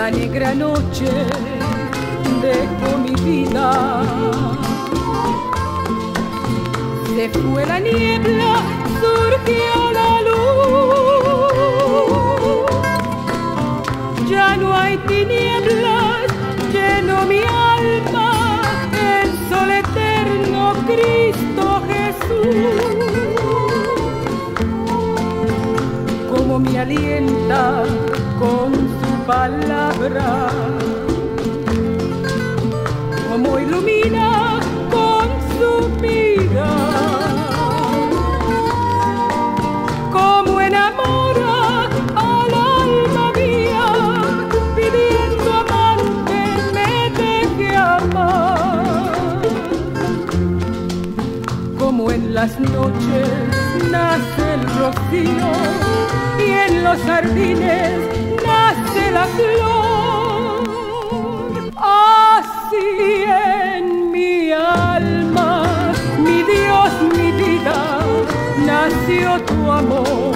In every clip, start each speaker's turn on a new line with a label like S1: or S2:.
S1: La negra noche dejó mi vida, se fue la niebla, surgió la luz. Ya no hay tinieblas, lleno mi alma, el sol eterno, Cristo Jesús. Como me alienta con su palabra, como ilumina con su vida, como enamora al alma mía, pidiendo amante me deje amar. Como en las noches nace el rocío y en los jardines nace la flor, así en mi alma, mi Dios, mi vida, nació tu amor.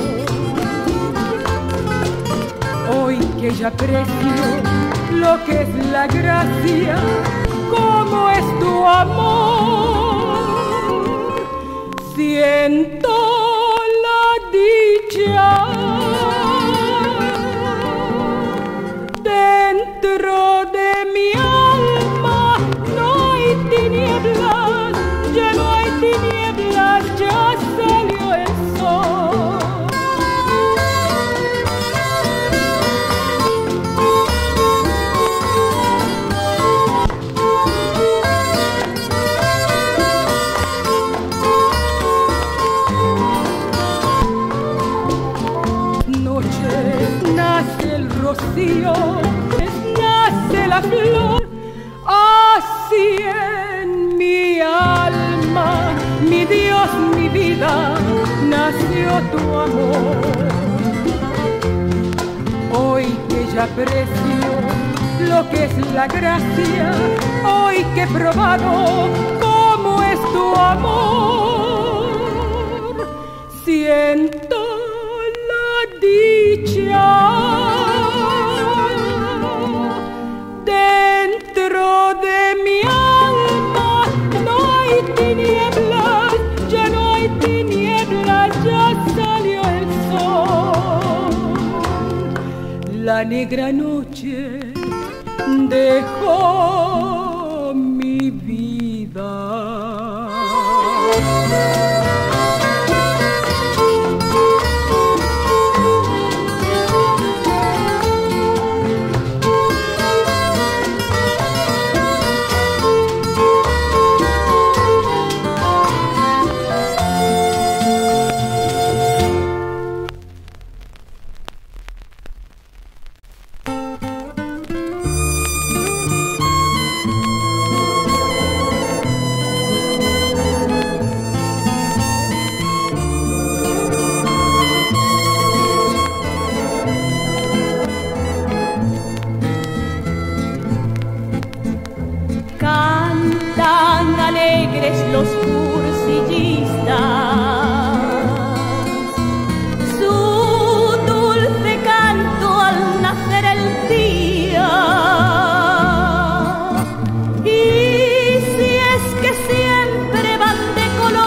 S1: Hoy que ya aprecio lo que es la gracia, cómo es tu amor, siento la dicha dentro de mi alma. No hay tinieblas, ya no hay tinieblas, ya salió el sol. Noches nace el rocío, nace la flor, así en mi alma, mi Dios, mi vida, nació tu amor. Hoy que ya aprecio lo que es la gracia, hoy que he probado cómo es tu amor, siento la dicha dentro de mi alma. No hay tinieblas, ya no hay tinieblas, ya salió el sol. La negra noche dejó mi vida.
S2: Los cursillistas, su dulce canto al nacer el día. Y si es que siempre van de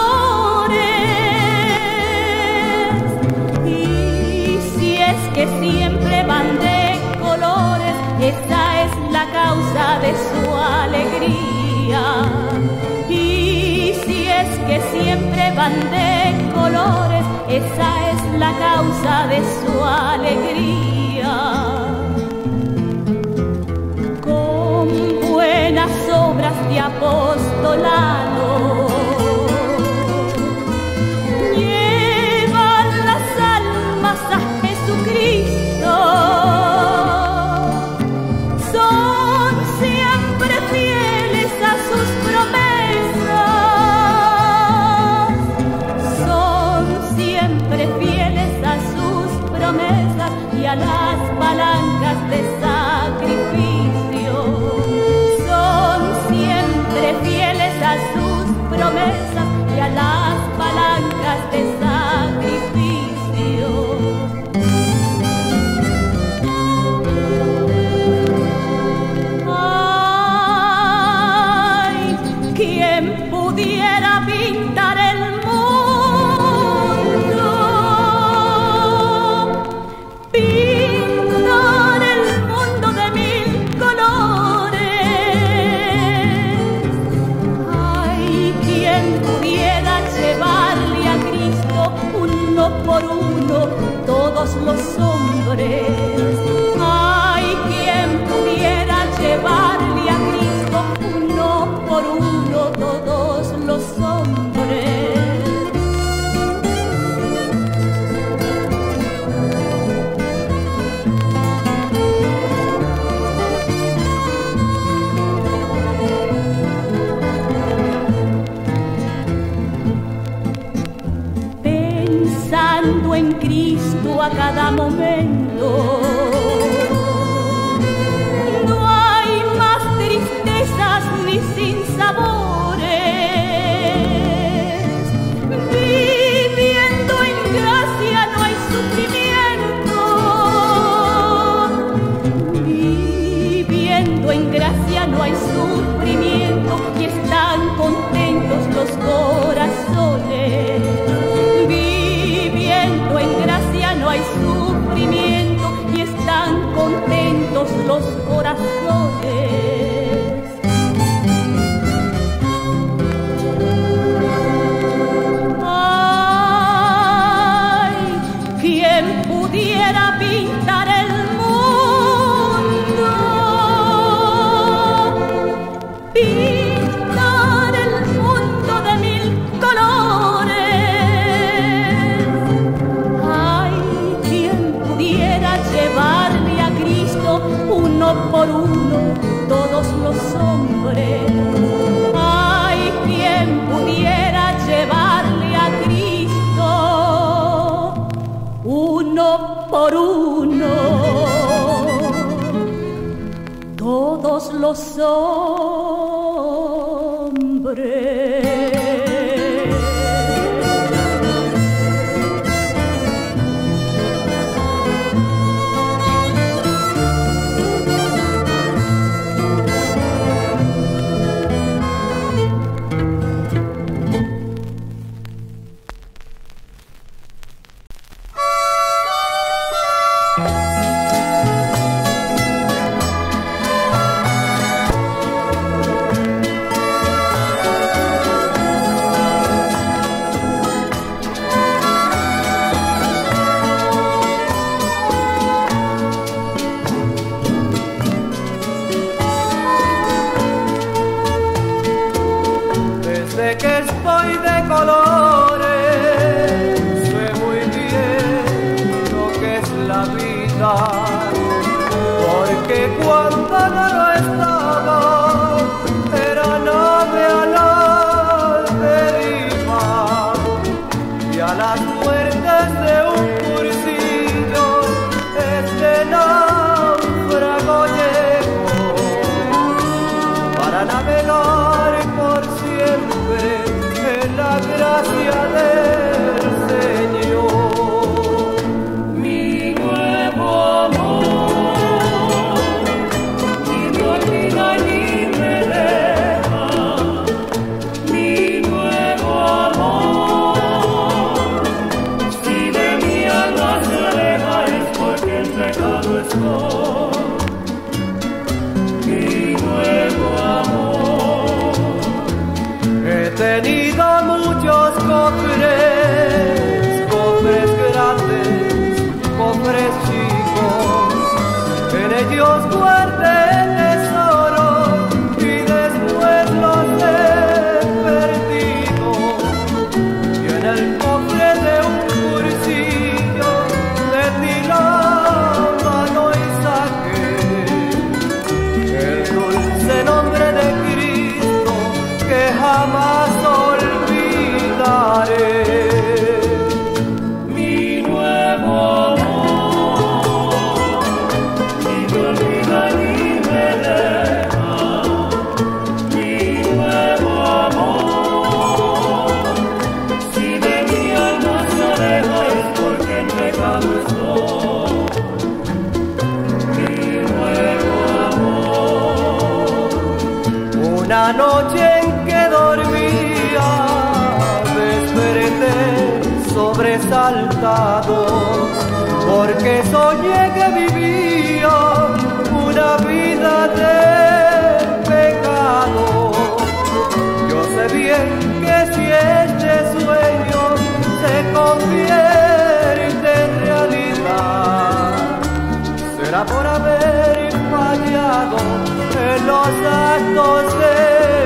S2: colores, y si es que siempre van de colores, esa es la causa de su alegría. Que siempre van de colores, esa es la causa de su alegría. Con buenas obras de apostolado llevan las almas a Jesucristo. Son siempre fieles a sus promesas, y a las palancas de sacrificio. Son siempre fieles a sus promesas y a las palancas de sacrificio. por uno, todos los hombres. Ay, quien pudiera llevarle a Cristo uno por uno, todos los hombres. Pensando en Cristo a cada momento, no hay más tristezas ni sinsabores. Viviendo en gracia no hay sufrimiento. Viviendo en gracia no hay sufrimiento y están contentos los corazones. Viviendo en gracia no hay sufrimiento y están contentos los corazones. Ay, quien pudiera pintar el mundo, pintar el mundo de mil colores. Ay, quien pudiera llevarle a Cristo uno por uno, todos los hombres. Ay, quien pudiera llevarle a Cristo uno por uno, todos los hombres.
S3: Porque cuando no lo estaba, era nave a la deriva, y a las puertas de un cursillo este náufrago llegó, para navegar por siempre en la gracia del Señor. He tenido muchos cofres, cofres grandes, cofres chicos, en ellos guardé tesoros y después los he perdido. Y en el cofre de un cursillo metí la mano y saqué el dulce nombre de Cristo que jamás olvidaré. Mi nuevo amor, ni me olvida ni me deja. Mi nuevo amor, si de mi alma se aleja es porque en pecado estoy. Mi nuevo amor, una noche en que dormía, desperté sobresaltado, porque soñé que vivía una vida de pecado. Yo sé bien que si este sueño se convierte frutos de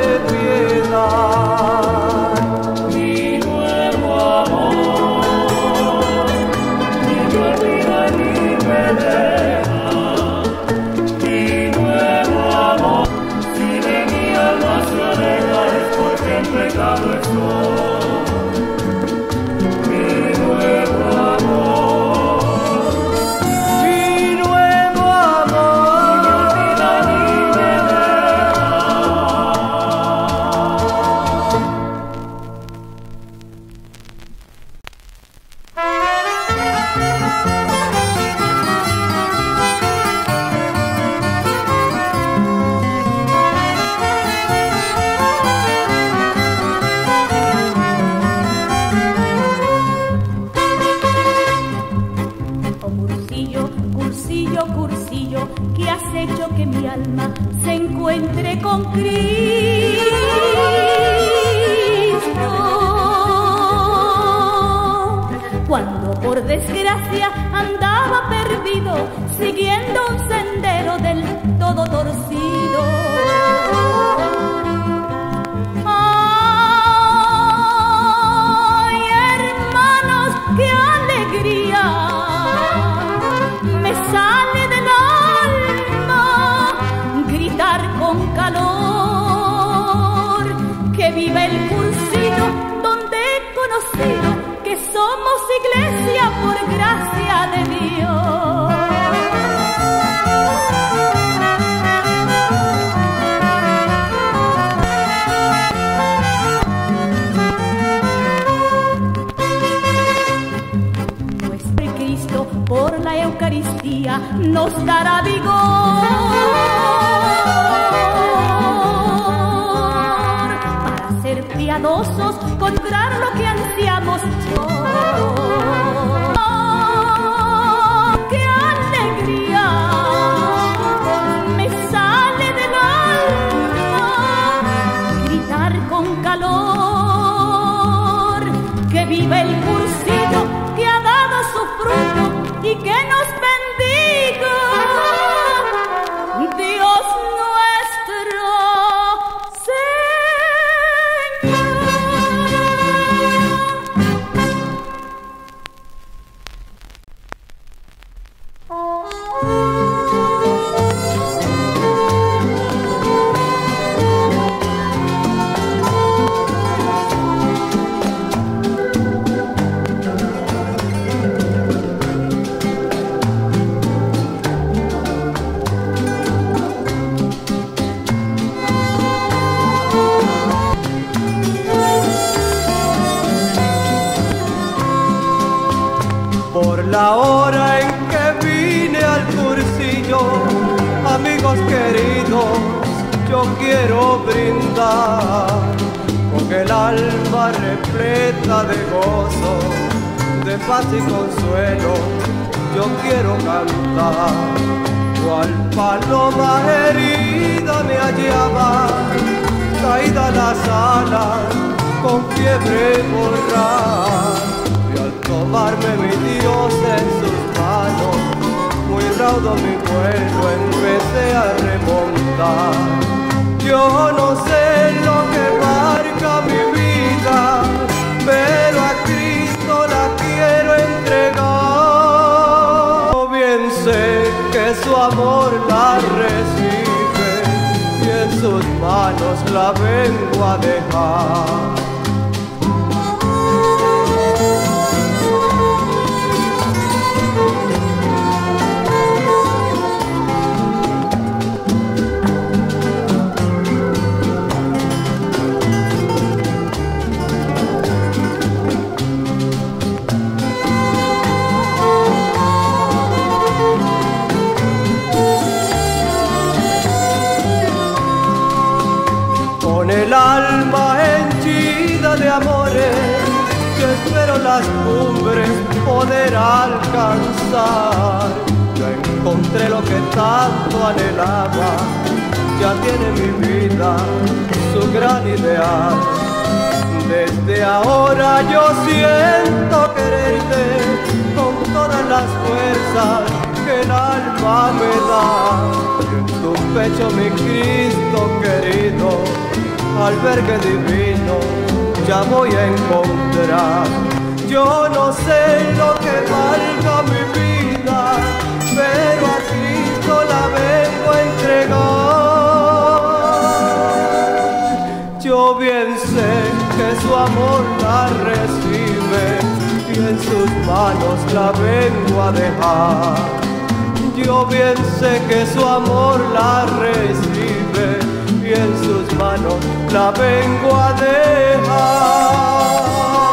S3: piedad.
S4: Mi nuevo amor, ni me olvida ni me deja. Mi nuevo amor, si de mi alma se aleja es porque en pecado estoy.
S2: Cursillo, que has hecho que mi alma se encuentre con Cristo. Cuando por desgracia andaba perdido, siguiendo un sendero del todo torcido. ¡Ay, hermanos, qué alegría! Me sale del alma gritar con calor que vive el Cursillo, donde he conocido que somos iglesia por gracia de Dios. Por la Eucaristía nos dará vigor para ser piadosos, lograr lo que ansiamos. ¡Oh, qué alegría! Me sale del alma gritar con calor que vive el Cursillo, que ha dado su fruto y que nos bendiga Dios nuestro
S3: La hora en que vine al Cursillo, amigos queridos, yo quiero brindar con el alma repleta de gozo, de paz y consuelo. Yo quiero cantar, cual paloma herida me hallaba, caída a las alas, con fiebre mortal. Tomarme mi Dios en sus manos, muy raudo mi vuelo empecé a remontar. Yo no sé lo que marca mi vida, pero a Cristo la quiero entregar. Bien sé que su amor la recibe y en sus manos la vengo a dejar. El alma henchida de amores, yo espero las cumbres poder alcanzar. Yo encontré lo que tanto anhelaba, ya tiene mi vida su gran ideal. Desde ahora yo siento quererte con todas las fuerzas que el alma me da. tu pecho, mi Cristo querido, albergue divino, ya voy a encontrar. Yo no sé lo que valga mi vida, pero a Cristo la vengo a entregar. Yo bien sé que su amor la recibe y en sus manos la vengo a dejar. Yo bien sé que su amor la recibe y en sus manos la vengo a dejar.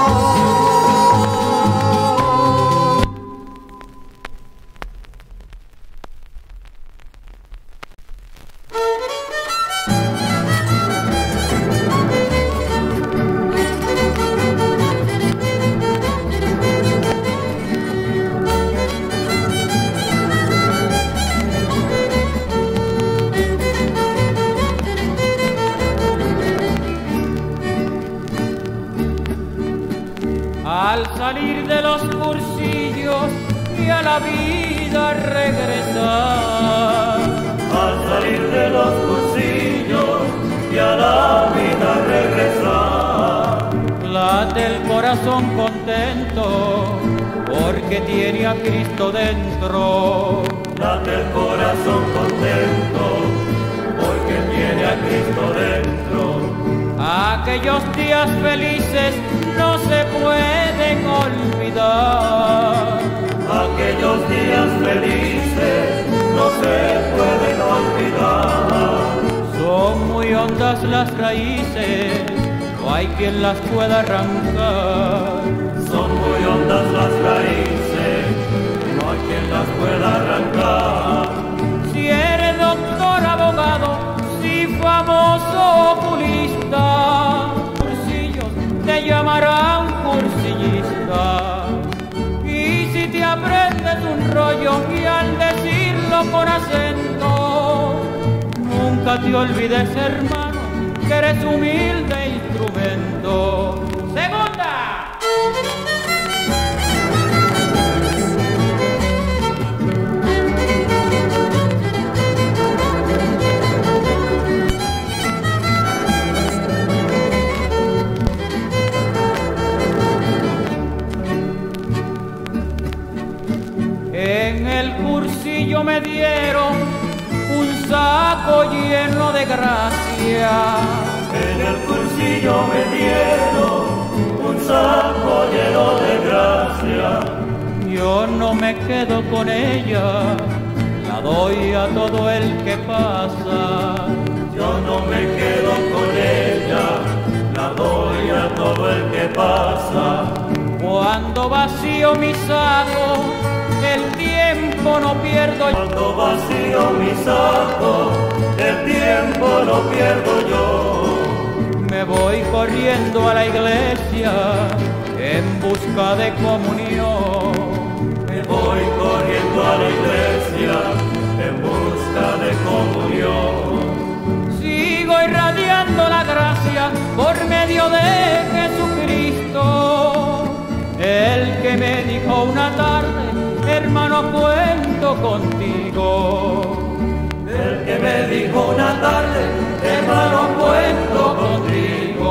S1: Al salir de los cursillos y a la vida regresar.
S4: Al salir de los cursillos y a la vida regresar.
S1: Late el corazón contento porque tiene a Cristo dentro.
S4: Late el corazón contento porque tiene a Cristo dentro.
S1: Aquellos días felices no se pueden olvidar.
S4: Aquellos días felices no se pueden olvidar.
S1: Son muy hondas las raíces, no hay quien las pueda arrancar.
S4: Son muy hondas las raíces, no hay quien las pueda arrancar.
S1: Si eres doctor, abogado, si famoso oculista, cursillos te llamarán cursillista. Y si te aprendes un rollo y al decirlo con acento, nunca te olvides, hermano, que eres humilde instrumento. ¡Segunda! En el cursillo me dieron un saco lleno de gracia.
S4: En el cursillo me dieron un saco lleno de gracia.
S1: Yo no me quedo con ella, la doy a todo el que pasa.
S4: Yo no me quedo con ella, la doy a todo el que pasa.
S1: Cuando vacío mi saco, el tiempo no pierdo.
S4: Cuando vacío mi saco, el tiempo no pierdo yo.
S1: Me voy corriendo a la iglesia en busca de comunión.
S4: Me voy corriendo a la iglesia en busca de comunión.
S1: Sigo irradiando la gracia por medio de Jesucristo, el que me dijo una tarde: hermano, cuento contigo.
S4: El que me dijo una tarde: hermano, cuento contigo.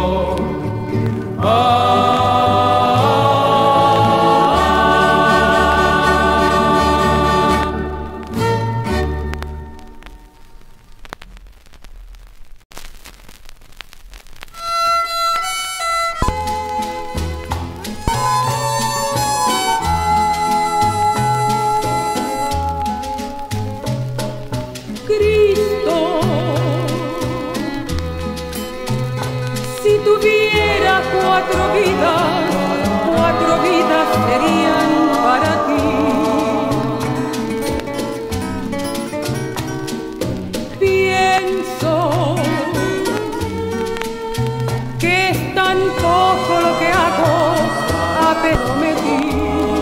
S1: Cristo, si tuviera cuatro vidas serían para ti. Pienso que es tan poco lo que hago a prometir.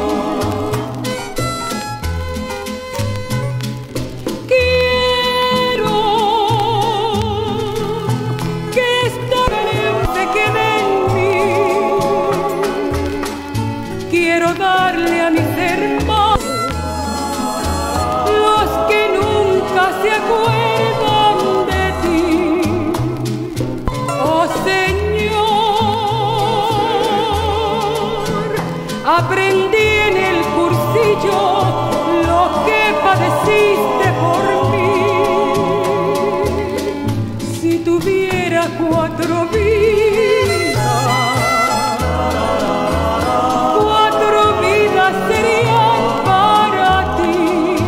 S1: Quiero darle a mis hermanos, los que nunca se acuerdan, aprendí en el cursillo lo que padeciste por mí. Si tuviera 4 vidas serían para ti.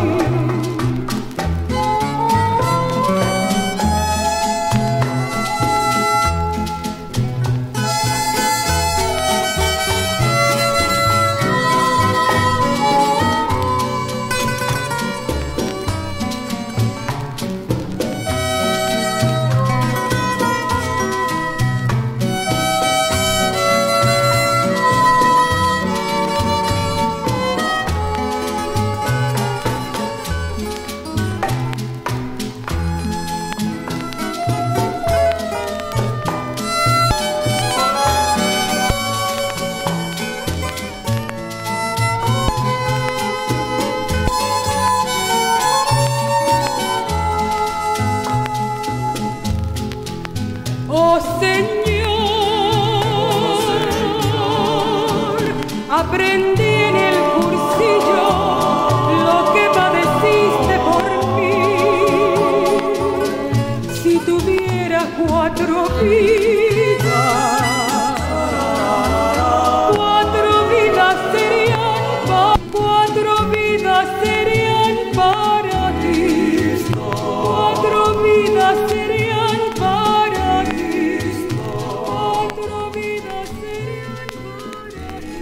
S1: Oh Señor, aprendí en el cursillo lo que padeciste por mí. Si tuviera 4 vidas, 4 vidas serían para ti. 4 vidas serían para ti. 4 vidas serían para ti.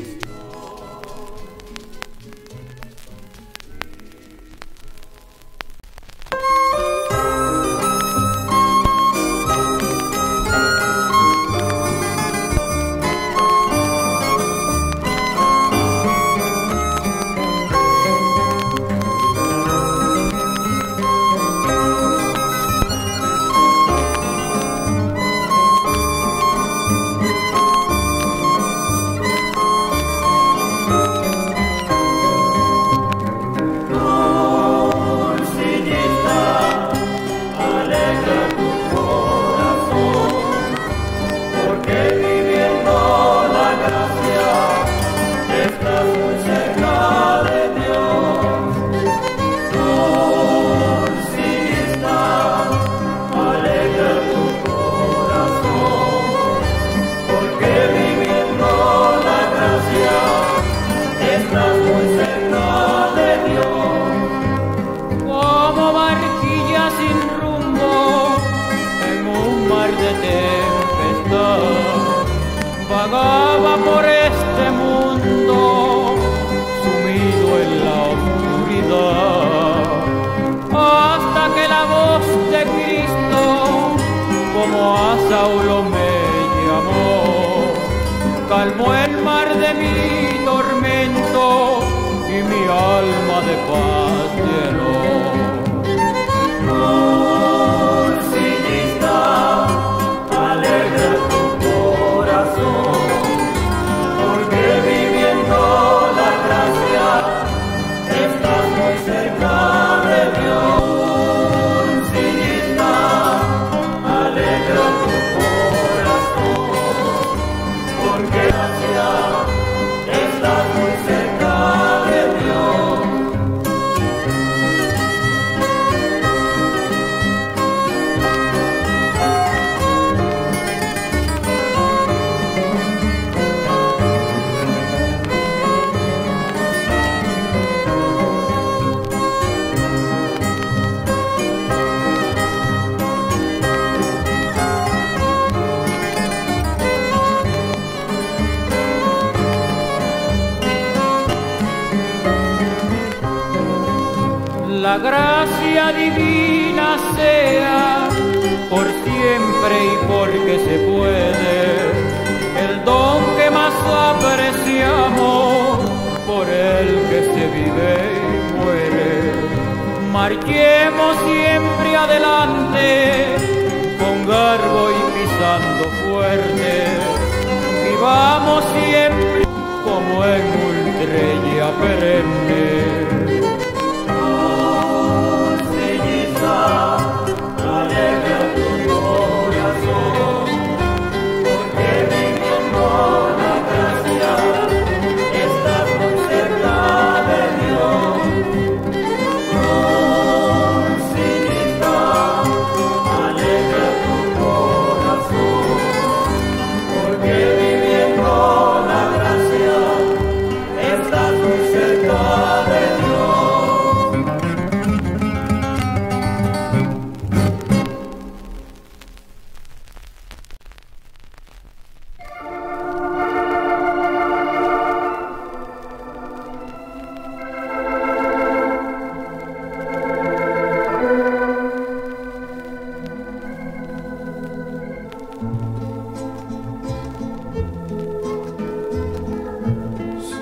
S5: Vagaba por este mundo, sumido en la oscuridad, hasta que la voz de Cristo, como a Saulo me llamó, calmó el mar de mi tormento y mi alma de paz llenó. La gracia divina sea por siempre y porque se puede, el don que más apreciamos, por el que se vive y muere. Marchemos siempre adelante, con garbo y pisando fuerte, vivamos siempre como en ultrella perenne.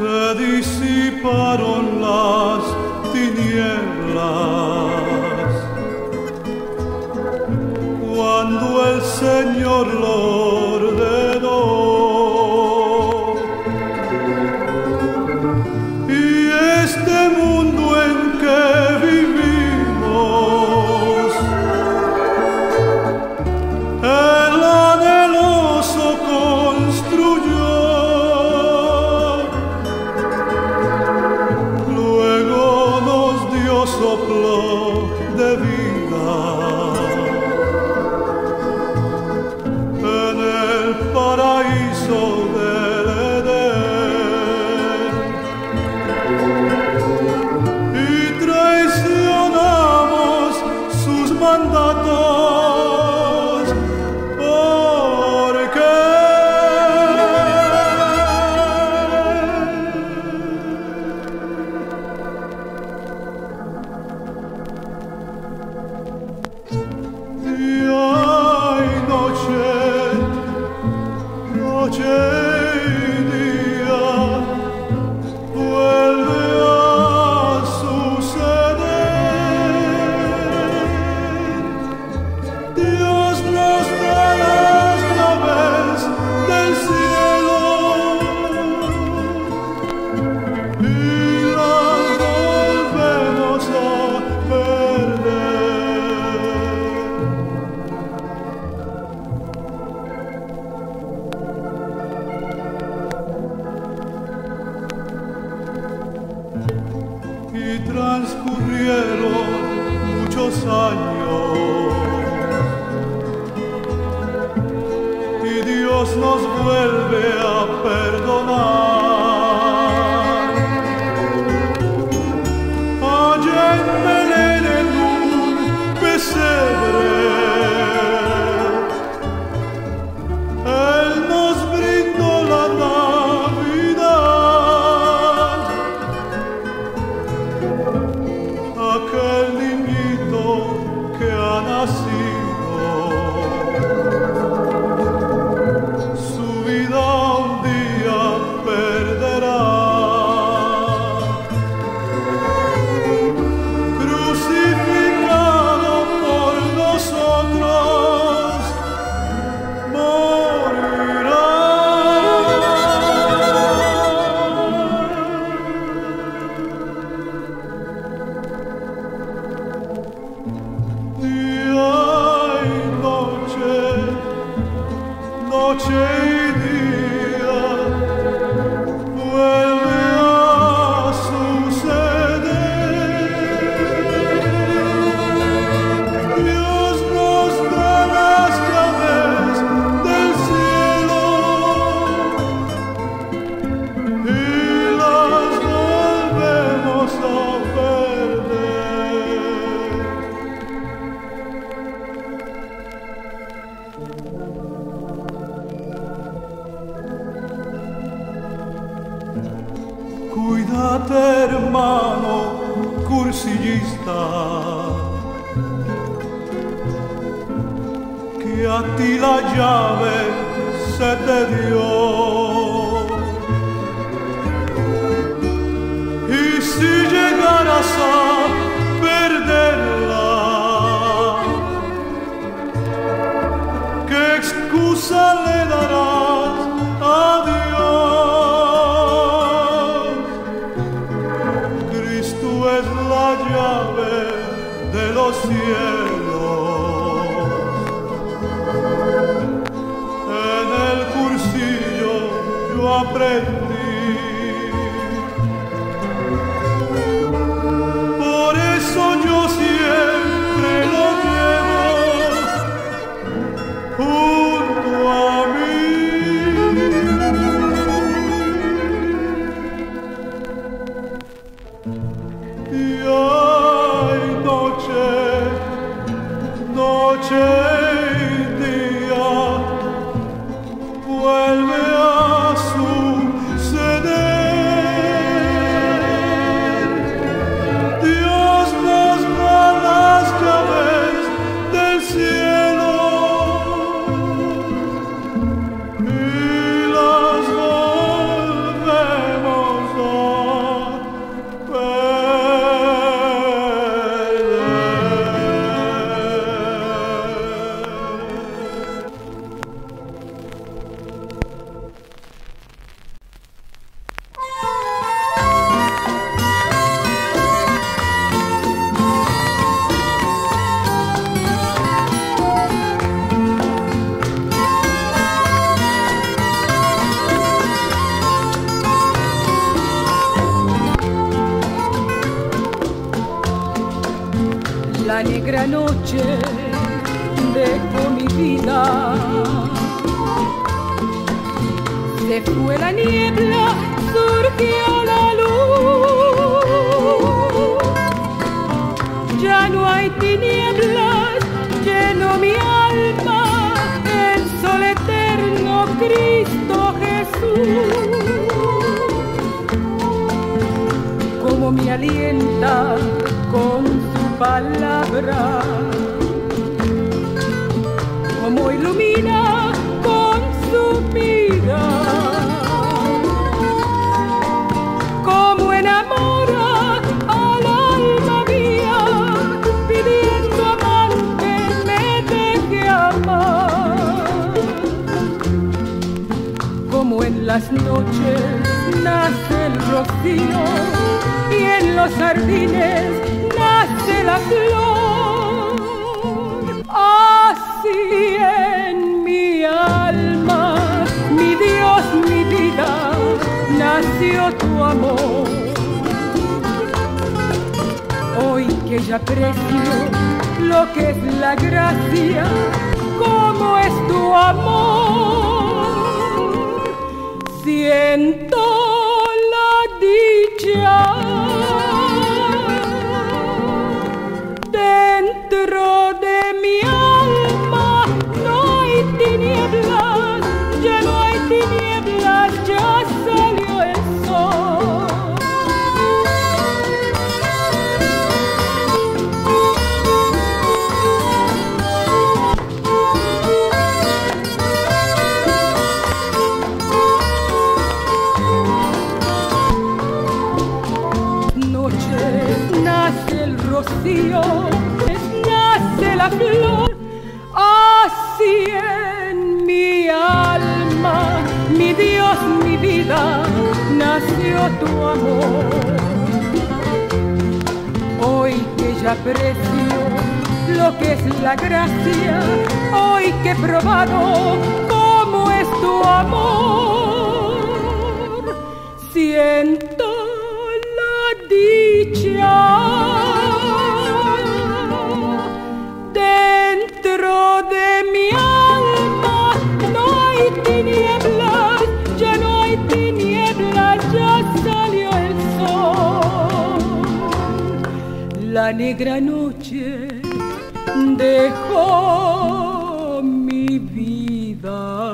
S4: se disiparon las tinieblas. Cuando el Señor lo ordenó, y este mundo en que vivimos, el anheloso construyó, luego nos dio soplo de vida. Paraíso del Edén, y traicionamos sus mandatos. ¿Por qué? Día y noche, noche y día, vuelve a suceder. Dios nos da las llaves del cielo y las volvemos a perder. Y transcurrieron muchos años, y Dios nos vuelve a perdonar. Allá en Belén, en un pesebre, Él nos brindó la Navidad. Aquel niñito que ha nacido, su vida un día perderá. Crucificado por nosotros, morirá. Día y noche, noche y día, vuelve a suceder. Dios nos da las llaves del cielo y las volvemos a perder. Cuídate, hermano cursillista, que a ti la llave se te dio. Y si llegaras a perderla, ¿qué excusa le darás a Dios? Cristo es la llave de los cielos. En el cursillo yo aprendí, por eso yo siempre lo llevo junto a mí. Día y noche,
S1: La negra noche dejó mi vida, se fue la niebla, surgió la luz. Ya no hay tinieblas, lleno mi alma el sol eterno Cristo Jesús. Como me alienta con su palabra, como ilumina con su vida, como enamora al alma mía, pidiendo amante me deje amar. Como en las noches nace el rocío y en los jardines nace la flor, así en mi alma, mi Dios, mi vida, nació tu amor. Hoy que ya aprecio lo que es la gracia, cómo es tu amor, siento la dicha. Dentro de mi alma no hay tinieblas, ya no hay tinieblas, ya salió el sol. Noches nace el rocío, nace la flor, así en mi alma, mi Dios, mi vida, nació tu amor. Hoy que ya aprecio lo que es la gracia, hoy que he probado cómo es tu amor, siento la dicha. Dentro de mi alma no hay tinieblas, ya no hay tinieblas, ya salió el sol. La negra noche dejó mi vida.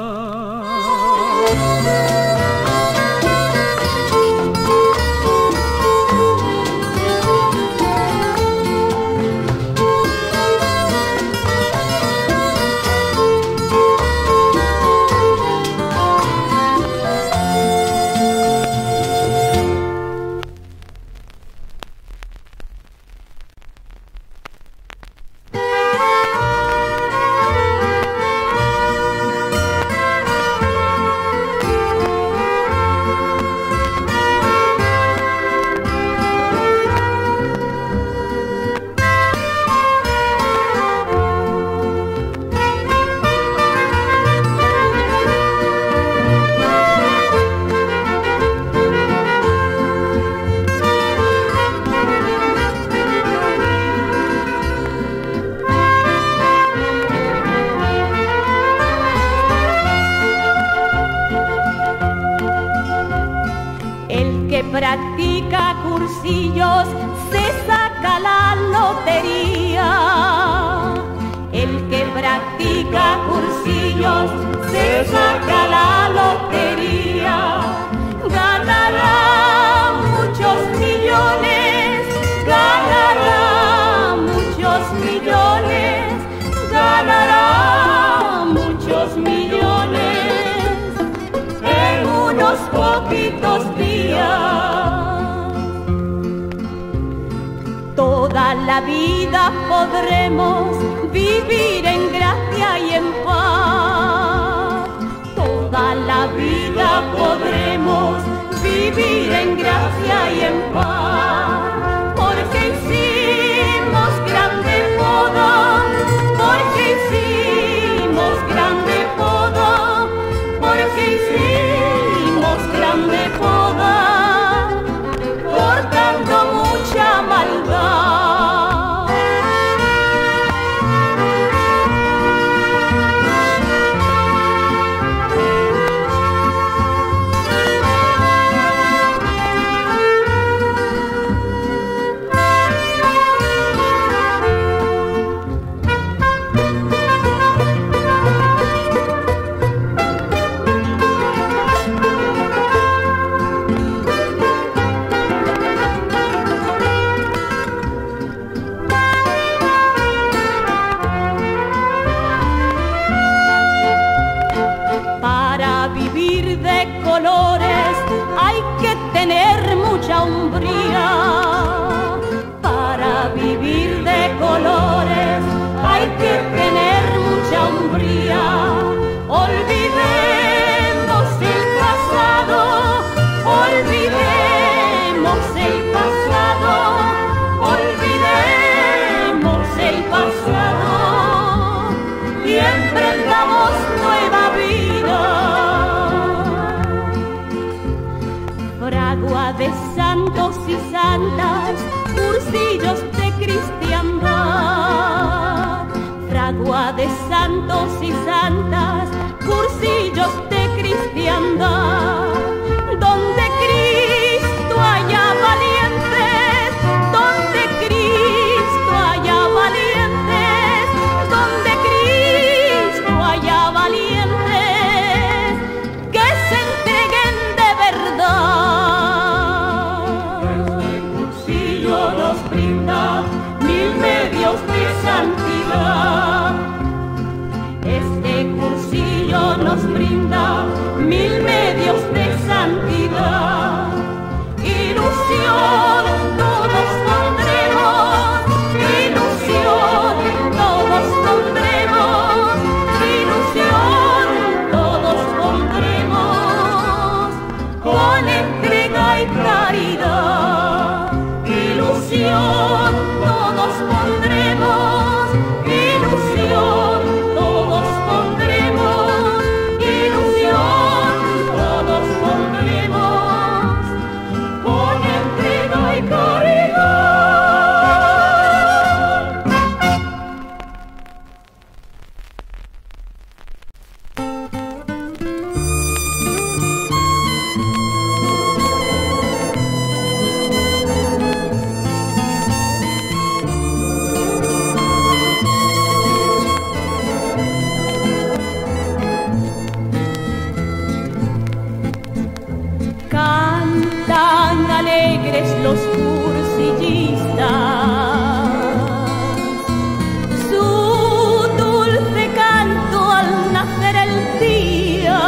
S2: Practica cursillos, se saca la lotería. El que practica cursillos, se saca la lotería. Ganará muchos millones, ganará muchos millones, ganará muchos millones en unos poquitos días. Toda la vida podremos vivir en gracia y en paz. Toda la vida podremos vivir en gracia y en paz. Porque hicimos grande boda, porque hicimos grande boda, porque hicimos grande boda, cortando mucha maldad. umbría. Para vivir de colores hay que tener mucha umbría. Olvidemos el pasado, olvidemos el pasado, olvidemos el pasado y emprendamos nueva vida. Fragua de santos y santas, cursillos de cristiandad. Fragua de santos y santas, cursillos de cristiandad. Donde Cristo haya valientes, donde Cristo haya valientes, donde Cristo haya valientes, que se entreguen de verdad. Este cursillo nos brinda 1000 medios de santidad. Este cursillo nos brinda 1000 medios de santidad. Ilusión todos pondremos, ilusión todos pondremos, ilusión todos pondremos, con entrega y caridad. Ilusión todos pondremos, ilusión todos pondremos, ilusión todos pondremos, con entrega y caridad. Cantan alegres los cursillistas, su dulce canto al nacer el día.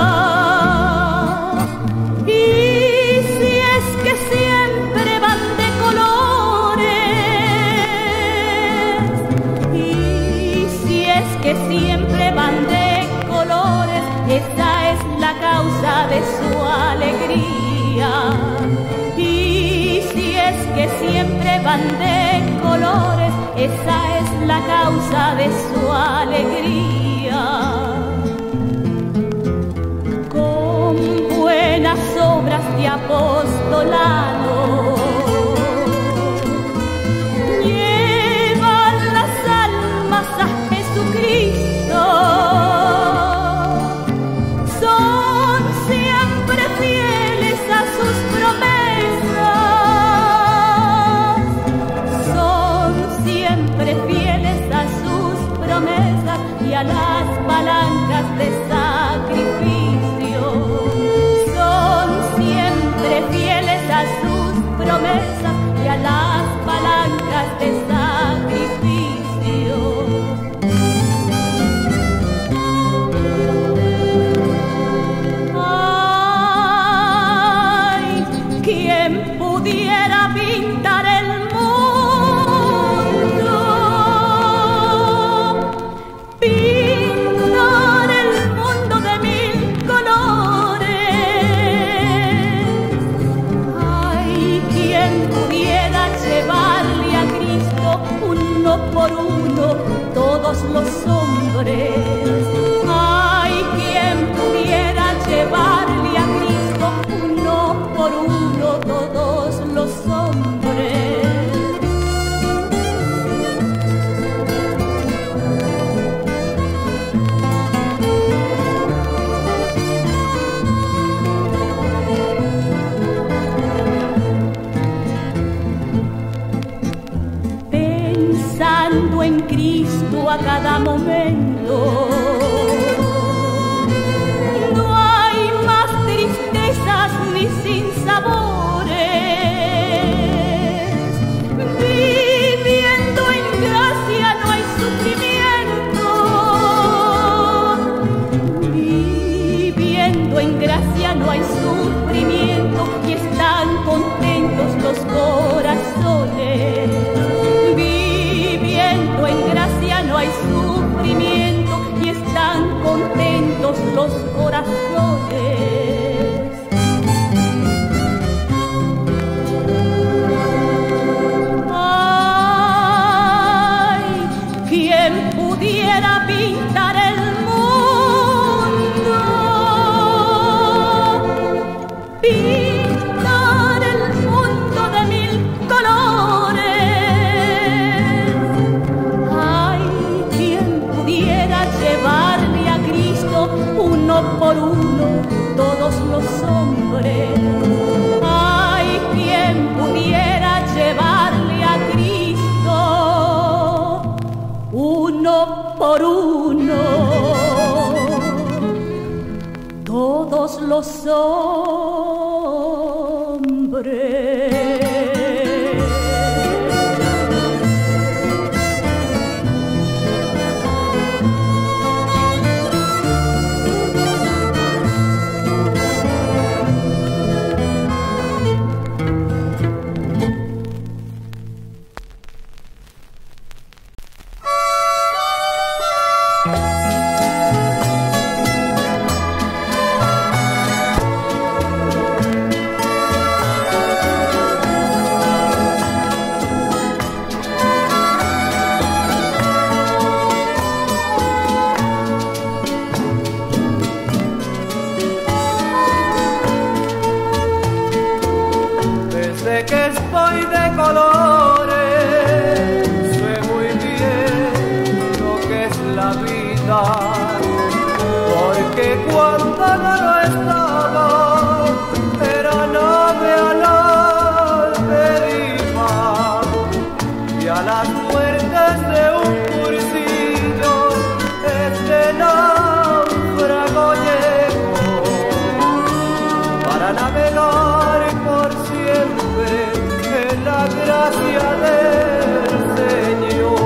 S2: Y si es que siempre van de colores, y si es que siempre van de colores, esa es la causa de su alegría. Y si es que siempre van de colores, esa es la causa de su alegría. Con buenas obras de apostolado llevan las almas a Jesucristo. Son siempre fieles a sus promesas, son siempre fieles a sus promesas y a las palancas de sacrificio. Son siempre fieles a sus promesas y a las palancas de sacrificio. Ay, ¿quién pudiera pintar el mundo? Pintar el mundo de 1000 colores. Ay, ¿quién pudiera llevarle a Cristo uno por uno todos los hombres? Ay, ¿quién pudiera llevarle a Cristo uno por uno todos los hombres? Pensando en Cristo a cada momento, no hay más tristezas ni sinsabores. Viviendo en gracia no hay sufrimiento. Viviendo en gracia no hay sufrimiento y están contentos por uno, todos los hombres.
S3: Porque cuando no lo estaba, era nave a la deriva, y a las puertas de un cursillo este náufrago llegó, para navegar por siempre en la gracia del Señor.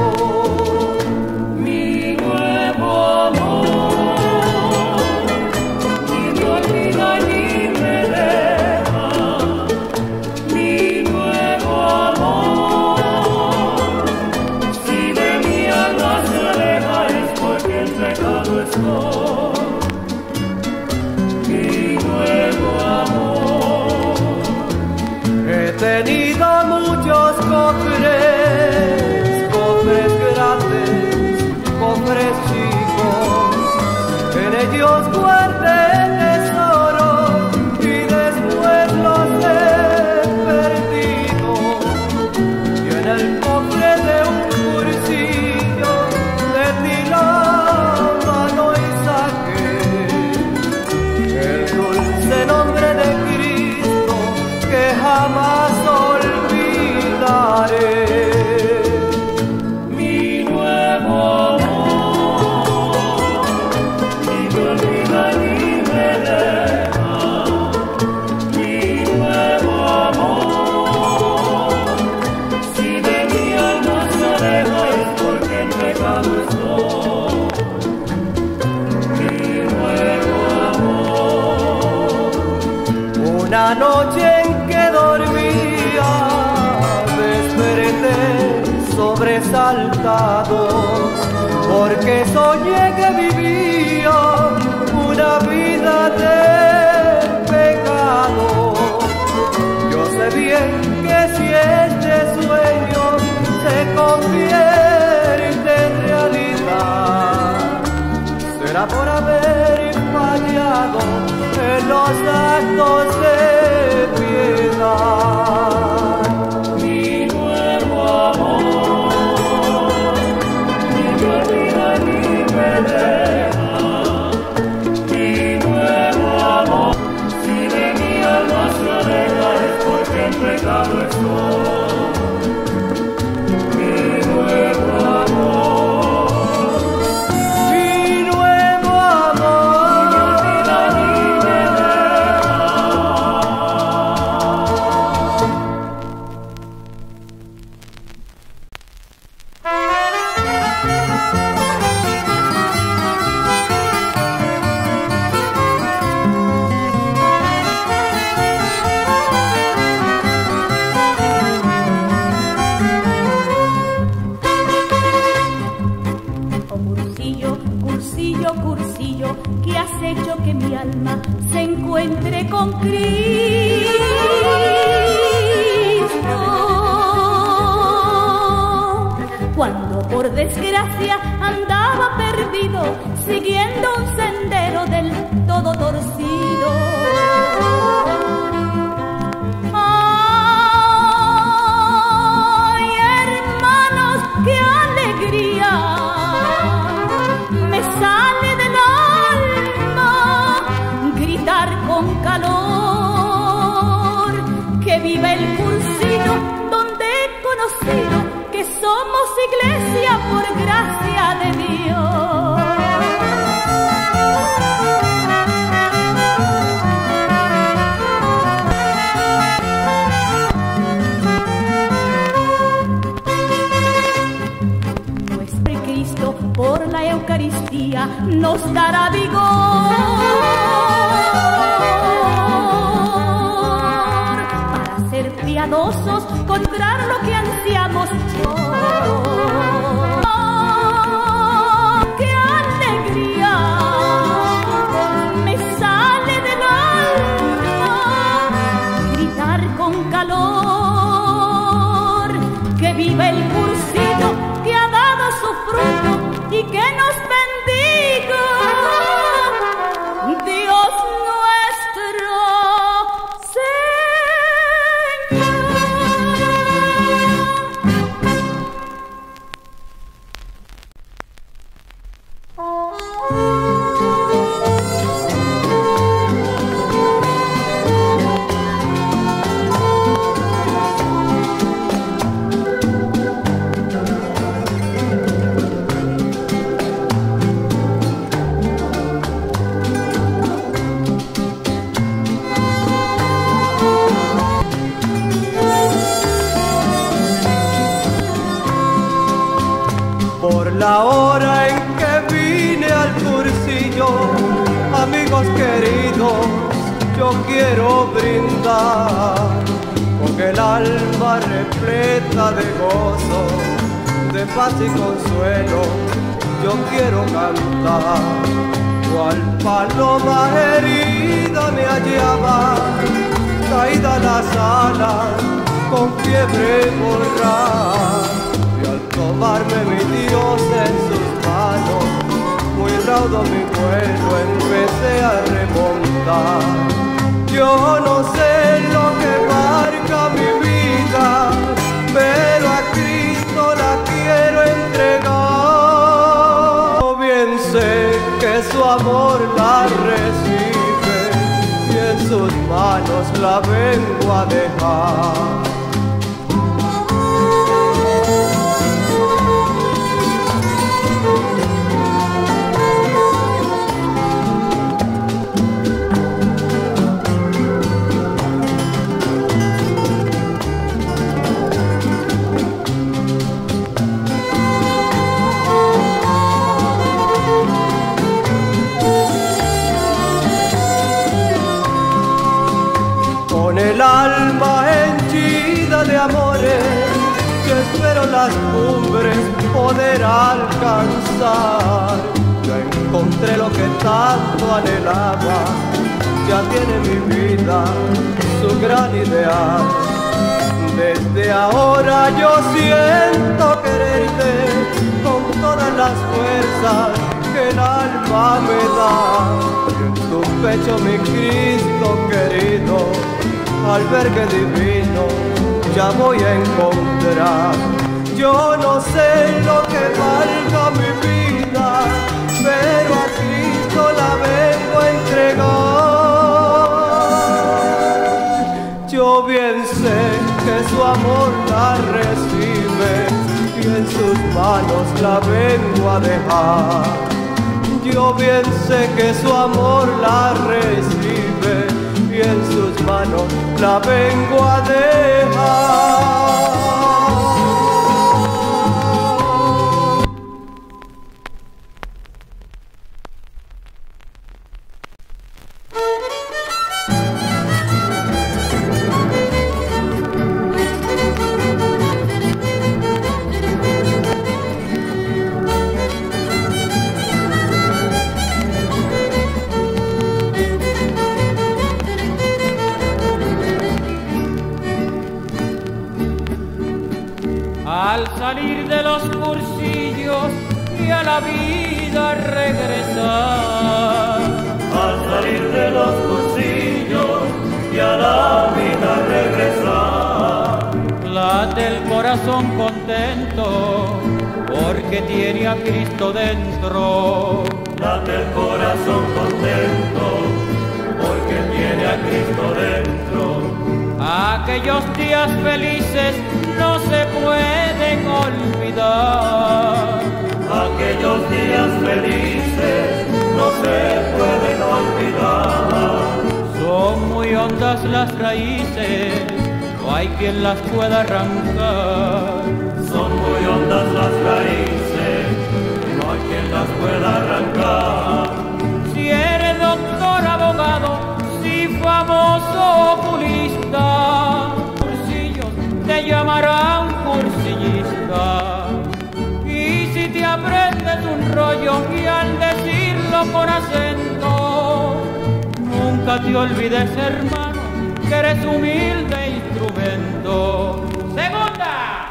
S3: He tenido muchos cofres, cofres grandes, cofres chicos, en ellos guardé tesoros y después los he perdido. Y en el cofre de un cursillo metí la mano y saqué el dulce nombre de Cristo que jamás olvidaré. Mi nuevo amor, ni me olvida ni me deja. Mi nuevo amor, si de mi alma se aleja es porque en pecado estoy. Mi nuevo amor, una noche en que dormía, desperté sobresaltado, porque soñé que vivía una vida de pecado. Yo sé bien que si este sueño se convierte en realidad, será por haber fallado en los actos de piedad. Mi nuevo amor, ni me olvida ni me deja. Mi nuevo amor, si de mi alma se aleja es porque en pecado estoy. Mi nuevo amor, mi nuevo amor, ni me olvida ni me
S2: cursillo, que has hecho que mi alma se encuentre con Cristo. Cuando por desgracia andaba perdido, siguiendo un sendero del todo torcido. ¡Ay, hermanos, qué alegría! Me sale del alma gritar con calor que vive el cursillo donde reconocido que somos iglesia por gracia de Dios. Nuestro Cristo por la Eucaristía nos dará vigor para ser piadosos, encontrar lo que ansiamos. ¡Oh, qué alegría me sale del alma! Gritar con calor que viva el Cursillo que ha dado su fruto y que nos bendiga Dios nuestro
S3: La hora en que vine al Cursillo, amigos queridos, yo quiero brindar con el alma repleta de gozo, de paz y consuelo. Yo quiero cantar, cual paloma herida me hallaba, caída a las alas, con fiebre morral. Tomarme mi Dios en sus manos, muy raudo mi vuelo empecé a remontar. Yo no sé lo que marca mi vida, pero a Cristo la quiero entregar. Yo bien sé que su amor la recibe y en sus manos la vengo a dejar. El alma henchida de amores, yo espero las cumbres poder alcanzar. Ya encontré lo que tanto anhelaba, ya tiene mi vida su gran ideal. Desde ahora yo siento quererte con todas las fuerzas que el alma me da. Y en tu pecho mi Cristo querido, albergue divino, ya voy a encontrar. Yo no sé lo que valga mi vida, pero a Cristo la vengo a entregar. Yo bien sé que su amor la recibe y en sus manos la vengo a dejar. Yo bien sé que su amor la recibe y en sus manos la vengo a dejar.
S5: Al salir de los cursillos y a la vida regresar.
S4: Al salir de los cursillos y a la vida regresar.
S5: Late el corazón contento porque tiene a Cristo dentro.
S4: Late el corazón contento porque tiene a Cristo dentro.
S5: Aquellos días felices no se pueden olvidar.
S4: Aquellos días felices no se pueden olvidar.
S5: Son muy hondas las raíces, no hay quien las pueda arrancar.
S4: Son muy hondas las raíces, no hay quien las pueda arrancar.
S5: Si eres doctor, abogado, si famoso oculista, cursillos te llamarán cursillista. Y si te aprendes un rollo y al decirlo con acento, nunca te olvides, hermano, que eres humilde instrumento. ¡Segunda!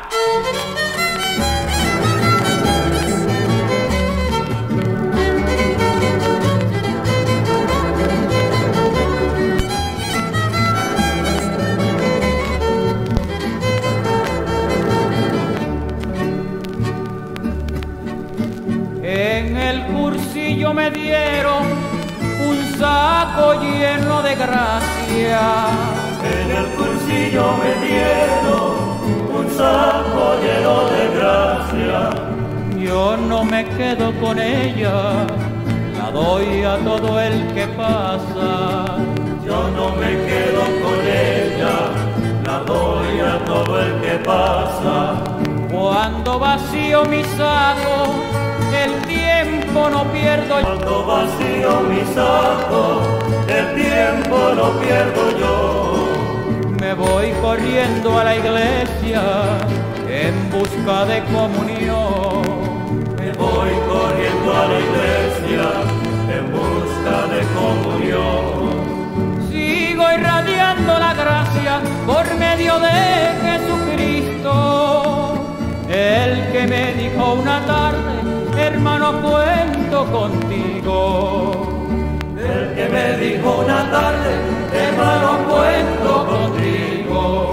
S5: En el cursillo me dieron un saco lleno de gracia.
S4: En el cursillo me dieron un saco lleno de gracia.
S5: Yo no me quedo con ella, la doy a todo el que pasa.
S4: Yo no me quedo con ella, la doy a todo el que pasa.
S5: Cuando vacío mi saco, el tiempo no pierdo.
S4: Cuando vacío mi saco, el tiempo no pierdo yo.
S5: Me voy corriendo a la iglesia en busca de comunión.
S4: Me voy corriendo a la iglesia en busca de comunión.
S5: Sigo irradiando la gracia por medio de Jesucristo, el que me dijo una tarde: hermano, cuento contigo.
S4: El que me dijo una tarde: hermano, cuento contigo.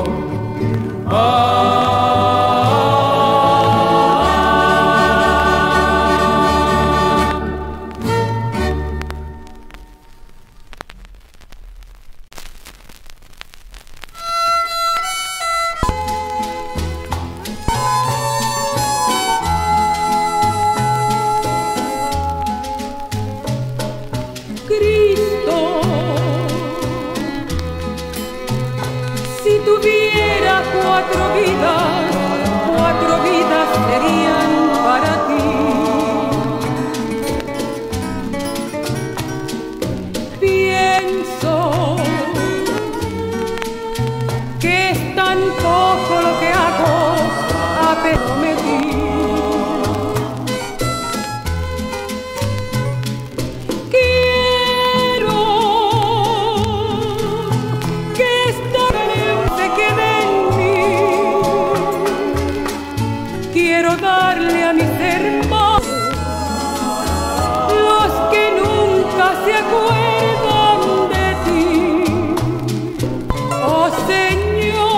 S1: Cristo, si tuviera cuatro vidas serían para ti. Pienso que es tan poco lo que hago a prometir. Quiero darle a mis hermanos, los que nunca se acuerdan de ti, oh Señor.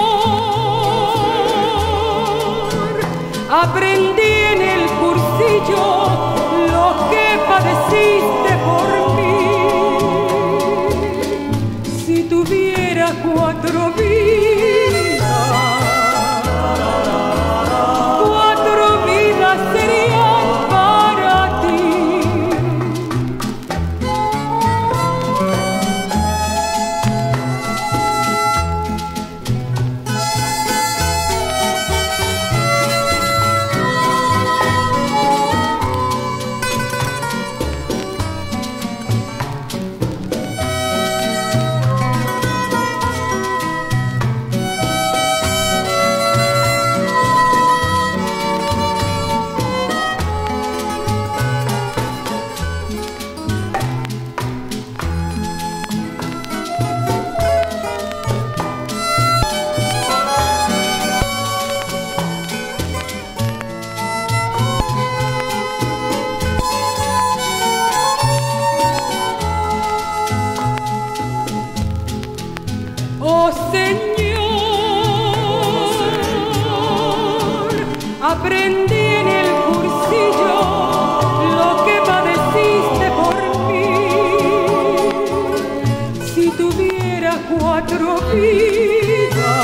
S1: Aprendí en el cursillo lo que padeciste por mí. Si tuviera cuatro vidas, serían para ti. Oh Señor, aprendí en el cursillo lo que padeciste por mí. Si tuviera cuatro vidas,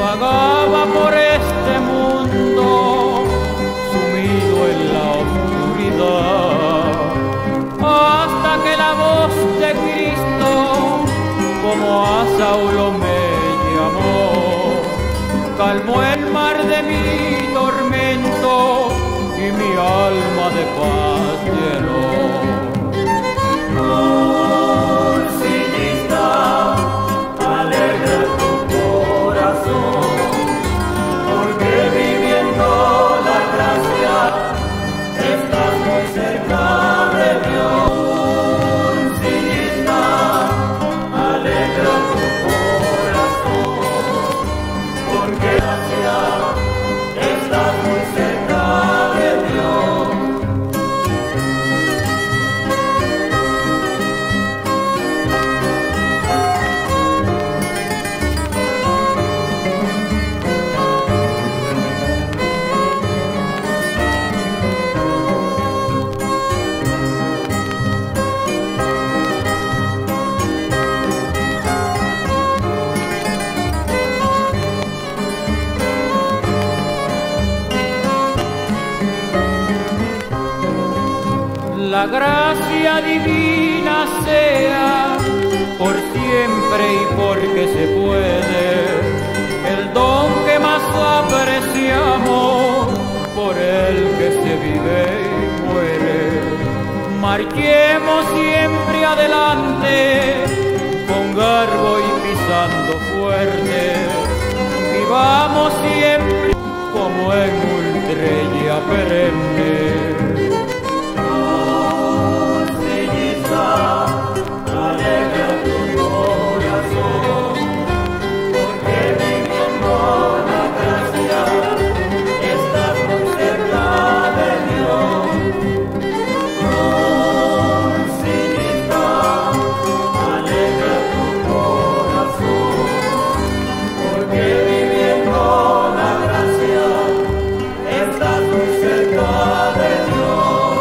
S5: vagaba por este mundo, sumido en la oscuridad, hasta que la voz de Cristo, como a Saulo me llamó, calmó el mar de mi tormento y mi alma de paz llenó.
S4: Dulcinista, alegra tu corazón, porque viviendo la gracia estás muy cerca de Dios. Dulcinista, alegra tu corazón, porque gracia estás muy cerca de Dios.
S5: La gracia divina sea por siempre y porque se puede, el don que más apreciamos, por el que se vive y muere. Marchemos siempre adelante, con garbo y pisando fuerte, vivamos siempre como en ultrella perenne.
S4: Alegra tu corazón, porque viviendo la gracia estás muy cerca de Dios. Dulcinista, alegra tu corazón, porque viviendo la gracia estás muy cerca de Dios.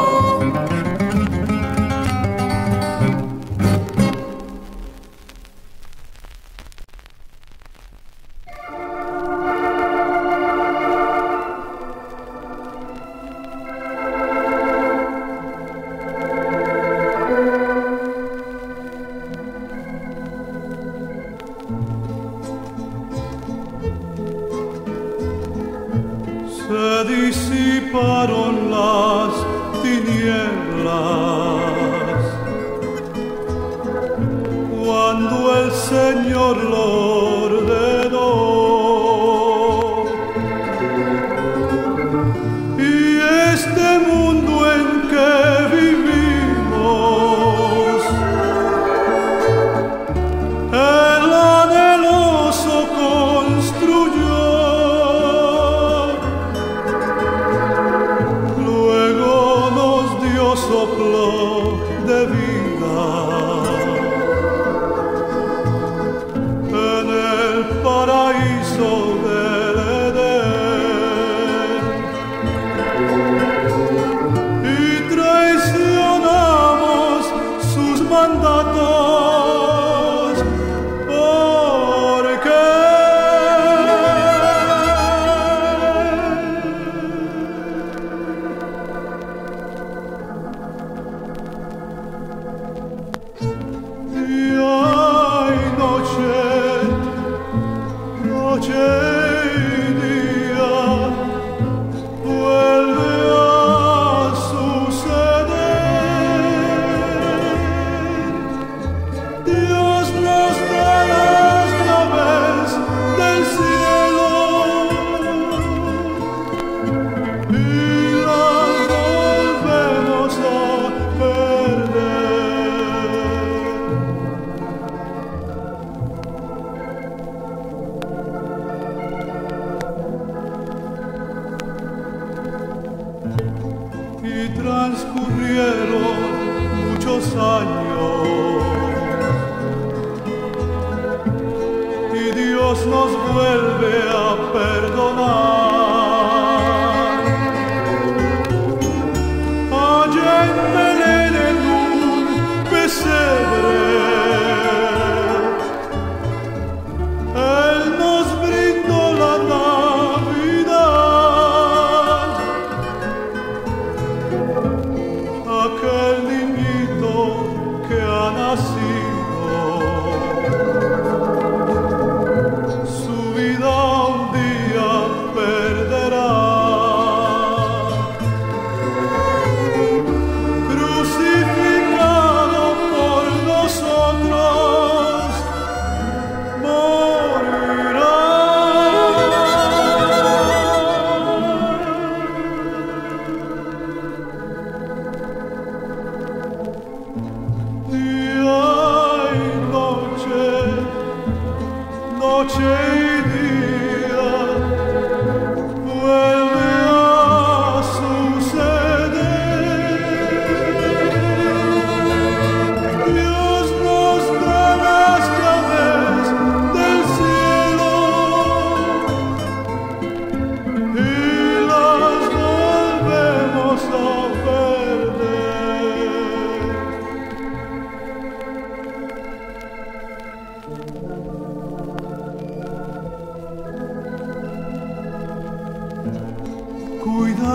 S6: Se disiparon las tinieblas cuando el Señor lo ordenó, y este mundo en que vivimos, el anheloso construyó. Soplo de vida en el paraíso del Edén, y traicionamos sus mandatos. ¿Por qué? Noche y día vuelve a suceder. Dios nos da las llaves del cielo y las volvemos a perder. Y transcurrieron muchos años y Dios nos vuelve a perdonar. Allá en Belén en un pesebre Él nos brindó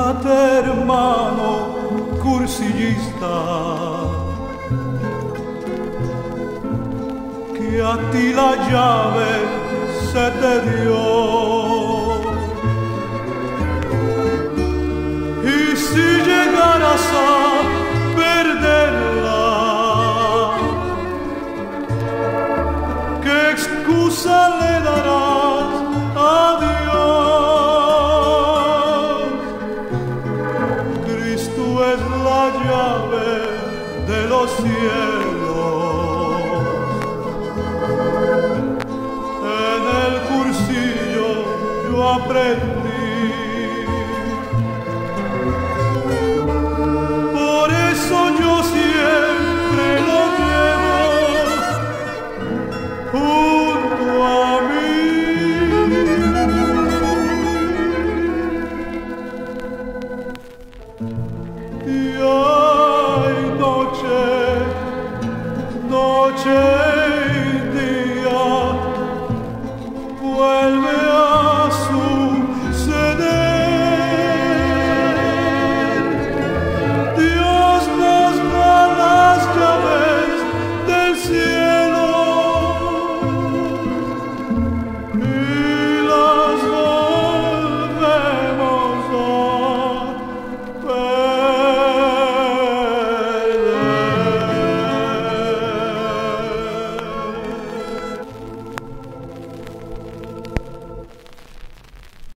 S6: Fíjate, hermano cursillista, que a ti la llave se te dio. Y si llegaras a perderla, ¿qué excusa le darás a Dios? Cristo es la llave de los cielos. En el cursillo yo aprendí